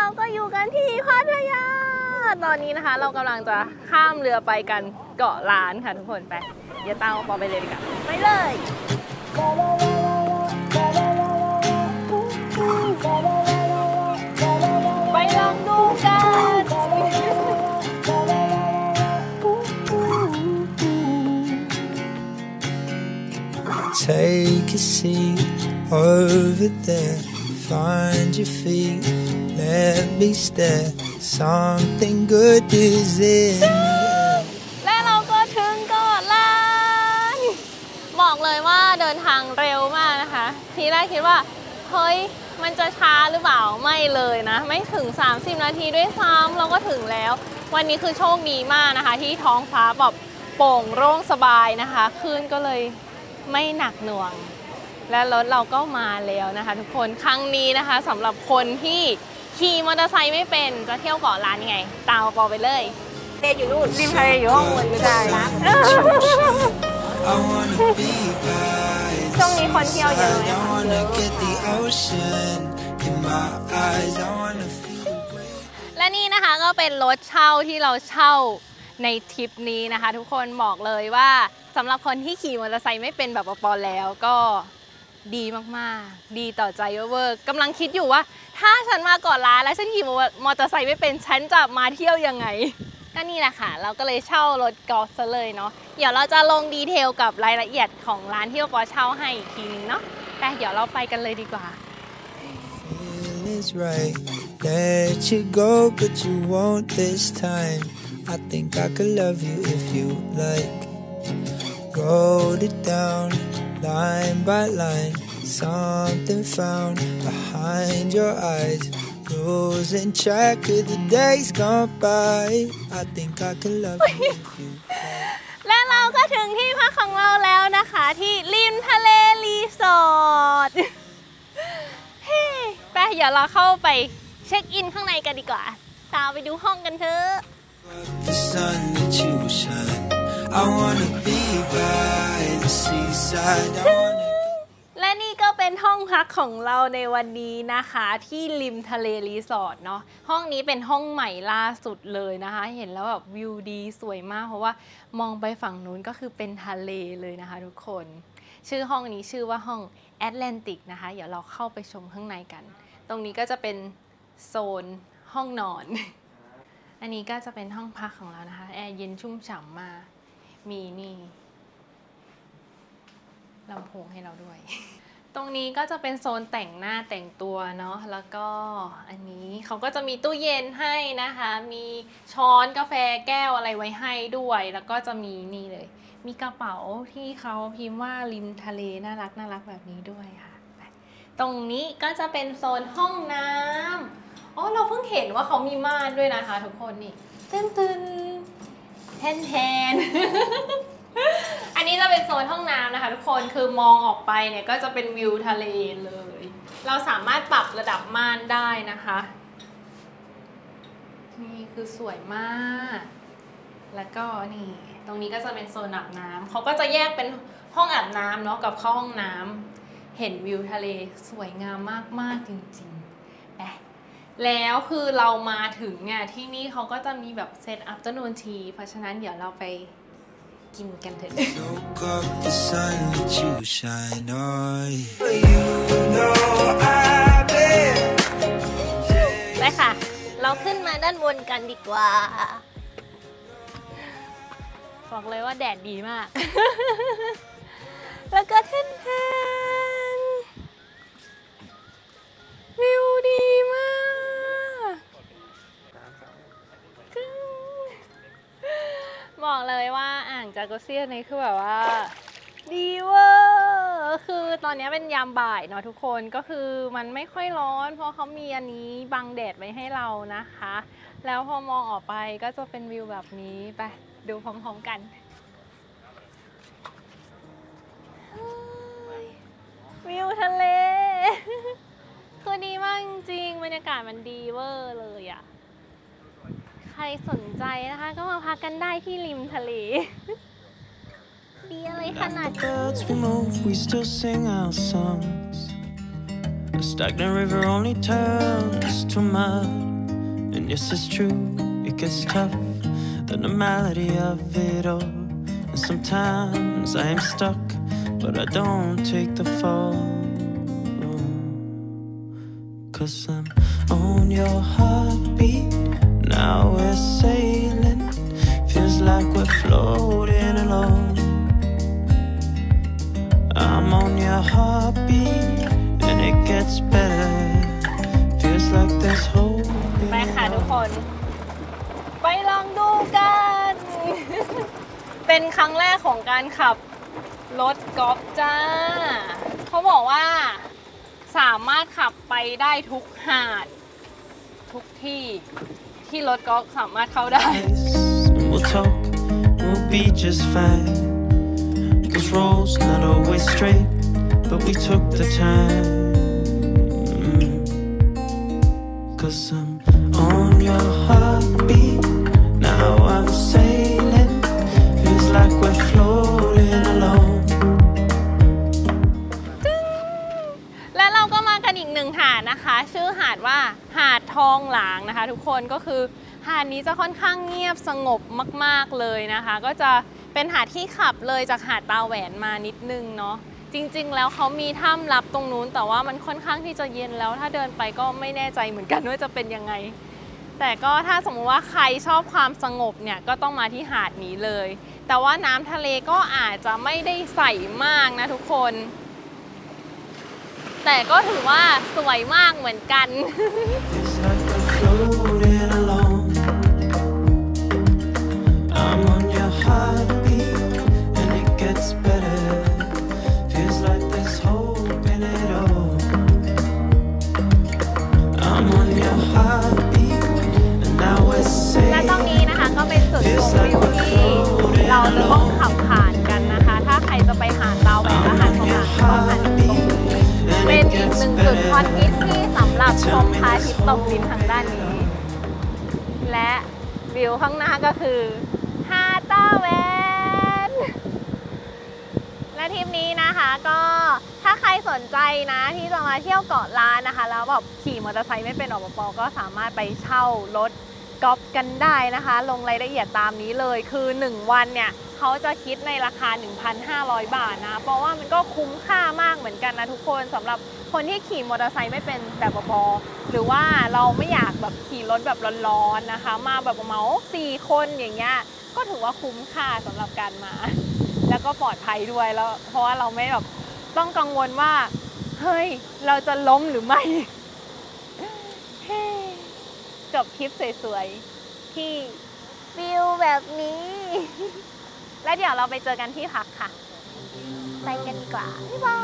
ก็อยู่กันที่พัทยาตอนนี้นะคะเรากำลังจะข้ามเรือไปกันเกาะล้านค่ะทุกคนไปเดี๋ยวตามปอไปเลยดีกว่าไปเลยไปลองดูกัน Take a seat over there, find your feet, let me stare, something good is in the air. และเราก็ถึงเกาะล้านบอกเลยว่าเดินทางเร็วมากนะคะทีแรกคิดว่าเฮ้ยมันจะช้าหรือเปล่าไม่เลยนะไม่ถึง30นาทีด้วยซ้ำเราก็ถึงแล้ววันนี้คือโชคดีมากนะคะที่ท้องฟ้าแบบโปร่งโล่งสบายนะคะคลื่นก็เลยไม่หนักหน่วงและรถเราก็มาแล้วนะคะทุกคนครั้งนี้นะคะสำหรับคนที่ขี่มอเตอร์ไซค์ไม่เป็นจะเที่ยวเกาะล้านยังไงตามปอไปเลยเทอยู่นู่นริมทะเลอยู่ห้องบนไม่ได้นะช่วงนี้คนเที่ยวเยอะไหมคะและนี่นะคะก็เป็นรถเช่าที่เราเช่าในทริปนี้นะคะทุกคนบอกเลยว่าสำหรับคนที่ขี่มอเตอร์ไซค์ไม่เป็นแบบปอแล้วก็ดีมากๆดีต่อใจเวอร์กำลังคิดอยู่ว่าถ้าฉันมาเกาะล้านแล้วฉันขี่มอเตอร์ไซค์ไม่เป็นฉันจะมาเที่ยวยังไงก็นี่แหละค่ะเราก็เลยเช่ารถกอล์ฟซะเลยเนาะเดี๋ยวเราจะลงดีเทลกับรายละเอียดของร้านที่ปอเช่าให้อีกทีนึงเนาะแต่เดี๋ยวเราไปกันเลยดีกว่า Let you go, but you won't this time. I think I could love you if you like. Wrote it down, line by line. Something found behind your eyes. Losing track of the days gone by. I think I could love you if you like. และเราก็ถึงที่พักของเราแล้วนะคะที่ริมทะเลรีสอร์ทไปเดี๋ยวเราเข้าไปเช็คอินข้างในกันดีกว่าตามไปดูห้องกันเถอะและนี่ก็เป็นห้องพักของเราในวันนี้นะคะที่ริมทะเลรีสอร์ทเนาะห้องนี้เป็นห้องใหม่ล่าสุดเลยนะคะเห็นแล้วแบบวิวดีสวยมากเพราะว่ามองไปฝั่งนู้นก็คือเป็นทะเลเลยนะคะทุกคนชื่อห้องนี้ชื่อว่าห้องแอตแลนติกนะคะเดี๋ยวเราเข้าไปชมข้างในกันตรงนี้ก็จะเป็นโซนห้องนอนอันนี้ก็จะเป็นห้องพักของเรานะคะแอร์เย็นชุ่มฉ่ำมากมีนี่ลำโพงให้เราด้วยตรงนี้ก็จะเป็นโซนแต่งหน้าแต่งตัวเนาะแล้วก็อันนี้เขาก็จะมีตู้เย็นให้นะคะมีช้อนกาแฟแก้วอะไรไว้ให้ด้วยแล้วก็จะมีนี่เลยมีกระเป๋าที่เขาพิมพ์ว่าริมทะเลน่ารักน่ารักแบบนี้ด้วยค่ะตรงนี้ก็จะเป็นโซนห้องน้ำอ๋อเราเพิ่งเห็นว่าเขามีม่านด้วยนะคะทุกคนนี่ตึนแทนอันนี้จะเป็นโซนห้องน้ำนะคะทุกคนคือมองออกไปเนี่ยก็จะเป็นวิวทะเลเลยเราสามารถปรับระดับม่านได้นะคะนี่คือสวยมากแล้วก็นี่ตรงนี้ก็จะเป็นโซนอาบน้ำเขาก็จะแยกเป็นห้องอาบน้ำเนาะกับเข้าห้องน้ำเห็นวิวทะเลสวยงามมากๆจริงๆแล้วคือเรามาถึงเนี่ยที่นี่เขาก็จะมีแบบเซตอัพafternoon teaเพราะฉะนั้นเดี๋ยวเราไปกินกันเถอะไปค่ะเราขึ้นมาด้านบนกันดีกว่าบอกเลยว่าแดดดีมากแล้วก็แทนวิวดีมากบอกเลยว่าอ่างจากโกเซียนนี่คือแบบว่าดีเวอร์คือตอนนี้เป็นยามบ่ายเนาะทุกคนก็คือมันไม่ค่อยร้อนเพราะเขามีอันนี้บังแดดไว้ให้เรานะคะแล้วพอมองออกไปก็จะเป็นวิวแบบนี้ไปดูพร้อมๆกันวิวทะเลคือดีมากจริงบรรยากาศมันดีเวอร์เลยอ่ะใครสนใจนะคะก็มาพักกันได้ที่ริมทะเลดีอะไรขนาดนี้ A stagnant river only turns to mud. And yes, it's true, it gets tough, the normality of it all. And sometimes I am stuck, but I don't take the fall. 'Cause I'm on your heartbeat, now we're sailing. Feels like we're floating alone. I'm on your heartbeat, and it gets better. Feels like there's hope. ไปค่ะทุกคน ไปลองดูกัน เป็นครั้งแรกของการขับรถกอล์ฟจ้า เขาบอกว่าสามารถขับไปได้ทุกหาด ทุกที่ที่รถกอล์ฟสามารถเข้าได้ We'll talk, we'll be just fine. This road's not always straight, but we took the time. 'Cause I'm on your heartbeat, now I'm sailing. Feels like we're floating alone. และเราก็มากันอีกหนึ่งหาดนะคะ ชื่อหาดว่าหาดทองหลางนะคะ ทุกคนก็คือหาดนี้จะค่อนข้างเงียบสงบมากๆเลยนะคะ ก็จะเป็นหาดที่ขับเลยจากหาดตาแหวนมานิดนึงเนาะจริงๆแล้วเขามีถ้ำลับตรงนู้นแต่ว่ามันค่อนข้างที่จะเย็นแล้วถ้าเดินไปก็ไม่แน่ใจเหมือนกันว่าจะเป็นยังไง แต่ก็ถ้าสมมติว่าใครชอบความสงบเนี่ยก็ต้องมาที่หาดนี้เลย แต่ว่าน้ำทะเลก็อาจจะไม่ได้ใสมากนะทุกคนแต่ก็ถือว่าสวยมากเหมือนกัน Feels like we're floating alone. I'm on your heartbeat, and it gets better. Feels like there's hope in it all. I'm on your heartbeat, and now we're และตรง sailing. นี้นะคะก็เป็นจุดชมวิวที่เราจะต้องขับผ่านกันนะคะ ถ้าใครจะไปหาดตาแหวนและหาดทองหลางก็ผ่านตรงนี้เป็นอีกหนึ่งจุดฮอตฮิตที่สำหรับชมพระอาทิตย์ตกดินทางด้านนี้ และวิวข้างหน้าก็คือหาดตาแหวนและทริปนี้นะคะก็ถ้าใครสนใจนะที่จะมาเที่ยวเกาะล้านนะคะแล้วแบบขี่มอเตอร์ไซค์ไม่เป็นอปป.ก็สามารถไปเช่ารถกอล์ฟกันได้นะคะลงรายละเอียดตามนี้เลยคือ1วันเนี่ยเขาจะคิดในราคา 1,500 บาทนะเพราะว่ามันก็คุ้มค่ามากเหมือนกันนะทุกคนสำหรับคนที่ขี่มอเตอร์ไซค์ไม่เป็นแบบปป.หรือว่าเราไม่อยากแบบขี่รถแบบร้อนๆนะคะมาแบบเมา4 คนอย่างเงี้ยก็ถือว่าคุ้มค่าสำหรับการมาแล้วก็ปลอดภัยด้วยแล้วเพราะว่าเราไม่แบบต้องกังวลว่าเฮ้ยเราจะล้มหรือไม่ จบคลิปสวยๆที่วิวแบบนี้ แล้วเดี๋ยวเราไปเจอกันที่พักค่ะไปกันดีกว่าบ๊ายบาย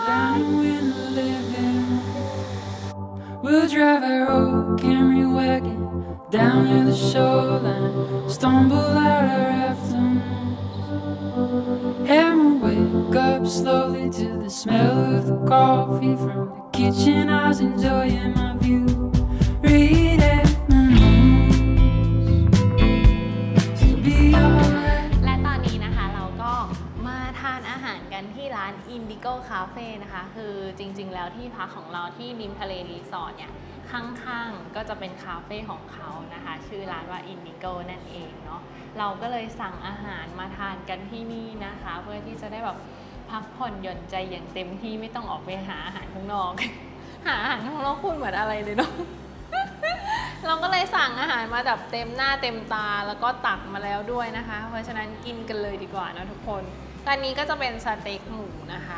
We'll drive our old Camry wagon down to the shoreline, stumble out our afternoons, and we'll wake up slowly to the smell of the coffee from the kitchen. I was enjoying my view, reading my news, to be alright. และตอนนี้นะคะเราก็มาทานอาหารกันที่ร้าน Indigo Cafe นะคะคือจริงๆแล้วที่พักของเราที่ริมทะเลรีสอร์ทเนี่ยข้างๆก็จะเป็นคาเฟ่ของเขานะคะชื่อร้านว่า Indigo นั่นเองเนาะเราก็เลยสั่งอาหารมาทานกันที่นี่นะคะเพื่อที่จะได้แบบพักผ่อนหย่อนใจอย่างเต็มที่ไม่ต้องออกไปหาอาหารข้างนอก หาอาหารข้างนอกพูดเหมือนอะไรเลยเนาะ เราก็เลยสั่งอาหารมาแบบเต็มหน้าเต็มตาแล้วก็ตักมาแล้วด้วยนะคะเพราะฉะนั้นกินกันเลยดีกว่านะทุกคนตอนนี้ก็จะเป็นสเต็กหมูนะคะ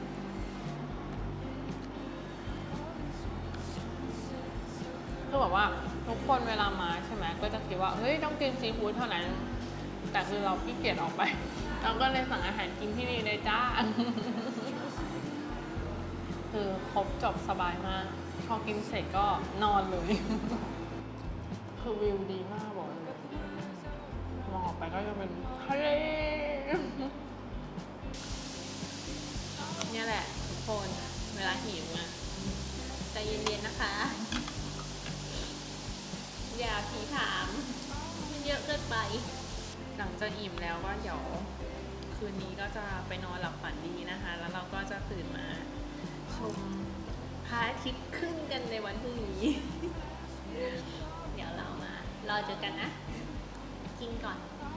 คือแบบว่าทุกคนเวลามาใช่ไหมก็จะคิดว่าเฮ้ยต้องกินซีฟู้ดเท่านั้นแต่คือเราขี้เกียจออกไปเราก็เลยสั่งอาหารกินที่นี่เลยจ้า คือครบจบสบายมากพอกินเสร็จก็นอนเลย คือวิวดีมากบอกเลยมองออกไปก็จะเป็นทะเล เนี่ยแหละทุกคนเวลาหิวอะใจเย็นๆนะคะ อย่าผีถามมันเยอะเกินไปหลังจากอิ่มแล้วก็เดี๋ยวคืนนี้ก็จะไปนอนหลับฝันดีนะคะแล้วเราก็จะตื่นมาชมพระอาทิตย์ขึ้นกันในวันพรุ่งนี้ เดี๋ยวเรามารอเจอกันนะ กินก่อน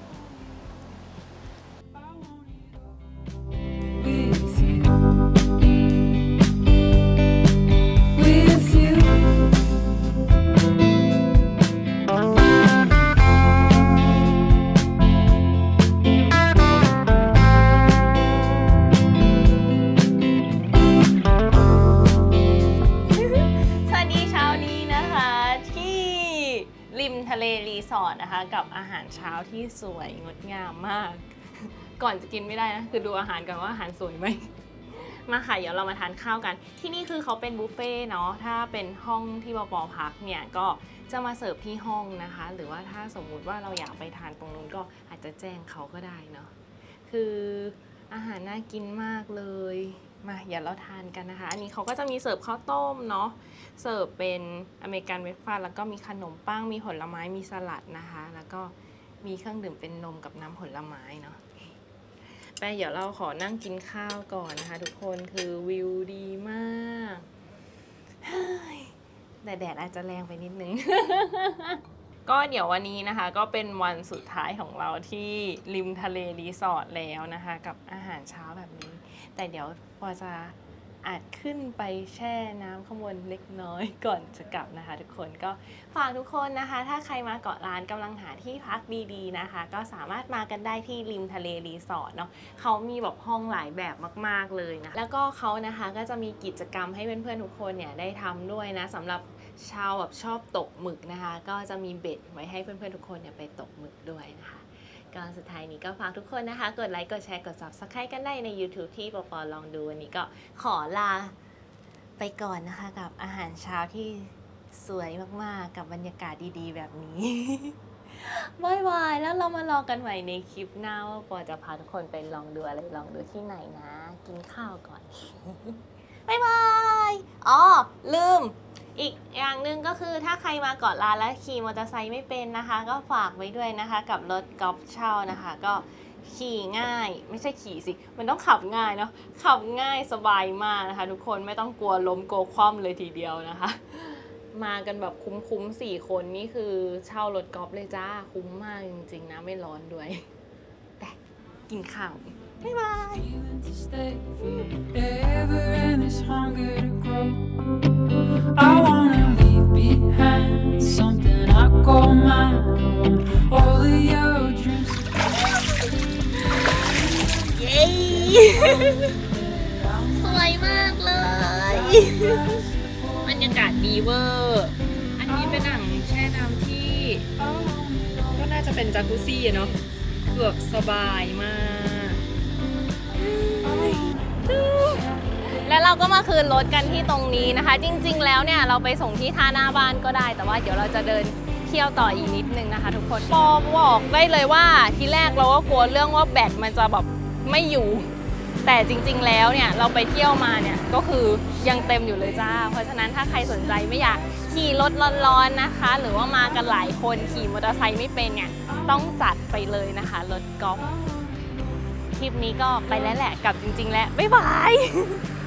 ทะเลรีสอร์ทนะคะกับอาหารเช้าที่สวยงดงามมาก ก่อนจะกินไม่ได้นะคือดูอาหารก่อนว่าอาหารสวยไหม มาค่ะเดี๋ยวเรามาทานข้าวกันที่นี่คือเขาเป็นบุฟเฟ่เนาะถ้าเป็นห้องที่ปอพักเนี่ยก็จะมาเสิร์ฟที่ห้องนะคะหรือว่าถ้าสมมุติว่าเราอยากไปทานตรงนู้นก็อาจจะแจ้งเขาก็ได้เนาะคืออาหารน่ากินมากเลยมาเดี๋ยวเราทานกันนะคะอันนี้เขาก็จะมีเสิร์ฟข้าวต้มเนาะเสิร์ฟเป็นอเมริกันเบรคฟาสต์แล้วก็มีขนมปังมีผลไม้มีสลัดนะคะแล้วก็มีเครื่องดื่มเป็นนมกับน้ำผลไม้เนาะไปเดี๋ยวเราขอนั่งกินข้าวก่อนนะคะทุกคนคือวิวดีมากแต่แดดอาจจะแรงไปนิดนึง ก็เดี๋ยววันนี้นะคะก็เป็นวันสุดท้ายของเราที่ริมทะเลรีสอร์ทแล้วนะคะกับอาหารเช้าแบบนี้แต่เดี๋ยวพอจะอาจขึ้นไปแช่น้ำข้างบนเล็กน้อยก่อนจะกลับนะคะทุกคนก็ฝากทุกคนนะคะถ้าใครมาเกาะล้านกำลังหาที่พักดีๆนะคะก็สามารถมากันได้ที่ริมทะเลรีสอร์ทเนาะเขามีแบบห้องหลายแบบมากๆเลยนะแล้วก็เขานะคะก็จะมีกิจกรรมให้เพื่อนๆทุกคนเนี่ยได้ทำด้วยนะสำหรับชาวแบบชอบตกหมึกนะคะก็จะมีเบ็ดไว้ให้เพื่อนๆทุกคนเนี่ยไปตกหมึกด้วยนะคะก็สุดท้ายนี้ก็ฝากทุกคนนะคะกดไลค์กดแชร์กด Subscribe กันได้ใน YouTube ที่ปอลองดูวันนี้ก็ขอลาไปก่อนนะคะกับอาหารเช้าที่สวยมากๆกับบรรยากาศดีๆแบบนี้ บ๊ายบายแล้วเรามาลองกันใหม่ในคลิปหน้าว่าปอจะพาทุกคนไปลองดูอะไรลองดูที่ไหนนะกินข้าวก่อน บ๊ายบายอ๋อลืมอีกอย่างหนึ่งก็คือถ้าใครมาเกาะล้านและขี่มอเตอร์ไซค์ไม่เป็นนะคะก็ฝากไว้ด้วยนะคะกับรถกอล์ฟเช่านะคะก็ขี่ง่ายไม่ใช่ขี่สิมันต้องขับง่ายเนาะขับง่ายสบายมากนะคะทุกคนไม่ต้องกลัวล้มกลัวคว่ำเลยทีเดียวนะคะมากันแบบคุ้มๆ4 คนนี่คือเช่ารถกอล์ฟเลยจ้าคุ้มมากจริงๆนะไม่ร้อนด้วยแต่กินข้าวบ๊ายบาย I wanna leave behind something I call mine. I want all of your dreams. เย้ สวยมากเลย บรรยากาศดีเวอร์อันนี้เป็นอ่างแช่น้ำที่ก็น่าจะเป็นจากุซซี่เนาะเกือบสบายมากแล้วเราก็มาคืนรถกันที่ตรงนี้นะคะจริงๆแล้วเนี่ยเราไปส่งที่ท่าหน้าบ้านก็ได้แต่ว่าเดี๋ยวเราจะเดินเที่ยวต่ออีกนิดนึงนะคะทุกคนปอบอกได้เลยว่าทีแรกเราก็กลัวเรื่องว่าแบตมันจะแบบไม่อยู่แต่จริงๆแล้วเนี่ยเราไปเที่ยวมาเนี่ยก็คือยังเต็มอยู่เลยจ้าเพราะฉะนั้นถ้าใครสนใจไม่อยากขี่รถร้อนๆนะคะหรือว่ามากันหลายคนขี่มอเตอร์ไซค์ไม่เป็นเนี่ยต้องจัดไปเลยนะคะรถกอล์ฟคลิปนี้ก็ไปแล้วแหละกลับจริงๆแล้วบ๊ายบาย